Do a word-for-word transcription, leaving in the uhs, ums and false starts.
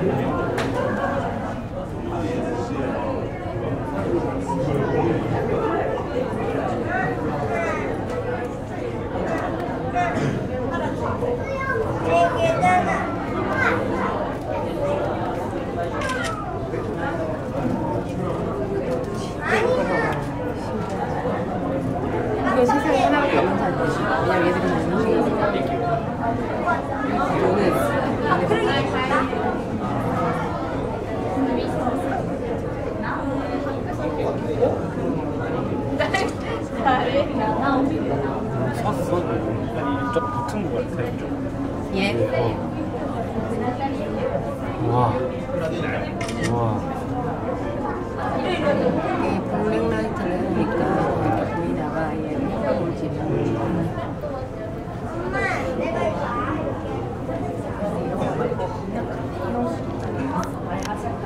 이거 세상에 하나밖에 없는 사람이지. 왜냐면 얘들이 음식이니까. 섰어? 좀 붙은 거 같아. 예? 어. 와. 와. 이게 블랙라이스